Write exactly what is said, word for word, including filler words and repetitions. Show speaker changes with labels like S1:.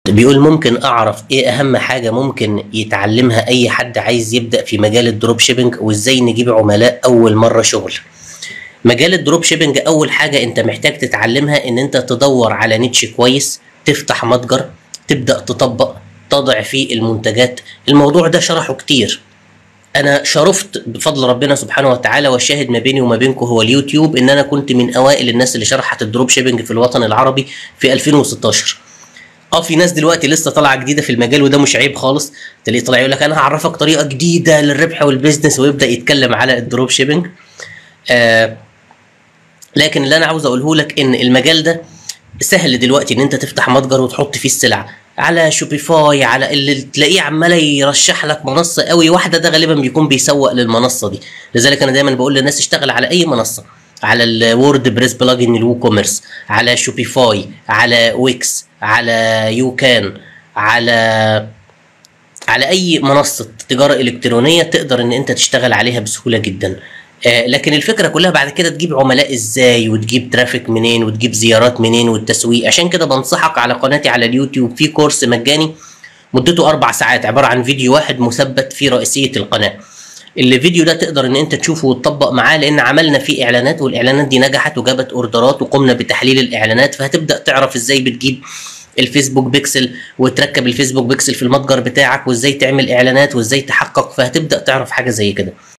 S1: بيقول ممكن اعرف ايه اهم حاجة ممكن يتعلمها اي حد عايز يبدأ في مجال الدروب شيبينج، وازاي نجيب عملاء اول مرة شغل؟ مجال الدروب شيبينج اول حاجة انت محتاج تتعلمها ان انت تدور على نيتش كويس، تفتح متجر، تبدأ تطبق، تضع فيه المنتجات. الموضوع ده شرحه كتير، انا شرفت بفضل ربنا سبحانه وتعالى، والشاهد ما بيني وما بينكم هو اليوتيوب، ان انا كنت من اوائل الناس اللي شرحت الدروب شيبينج في الوطن العربي في ألفين وستاشر. اه في ناس دلوقتي لسه طالعه جديده في المجال، وده مش عيب خالص، تلاقيه طالع يقول لك انا هعرفك طريقه جديده للربح والبيزنس، ويبدا يتكلم على الدروب شيبينج. آه لكن اللي انا عاوز اقوله لك ان المجال ده سهل دلوقتي، ان انت تفتح متجر وتحط فيه السلع على شوبيفاي، على اللي تلاقيه عمال يرشح لك منصه قوي واحده، ده غالبا بيكون بيسوق للمنصه دي. لذلك انا دايما بقول للناس اشتغل على اي منصه، على الوورد بريس بلجن الوو كوميرس، على شوبيفاي، على ويكس، على يوكان، على على اي منصه تجاره الكترونيه تقدر ان انت تشتغل عليها بسهوله جدا. آه لكن الفكره كلها بعد كده تجيب عملاء ازاي، وتجيب ترافيك منين، وتجيب زيارات منين، والتسويق. عشان كده بنصحك على قناتي على اليوتيوب في كورس مجاني مدته اربع ساعات، عباره عن فيديو واحد مثبت في رئيسيه القناه. الفيديو ده تقدر ان انت تشوفه وتطبق معاه، لان عملنا فيه اعلانات، والاعلانات دي نجحت وجابت اوردرات، وقمنا بتحليل الاعلانات، فهتبدا تعرف ازاي بتجيب الفيسبوك بيكسل، وتركب الفيسبوك بيكسل في المتجر بتاعك، وازاي تعمل اعلانات، وازاي تحقق، فهتبدا تعرف حاجه زي كده.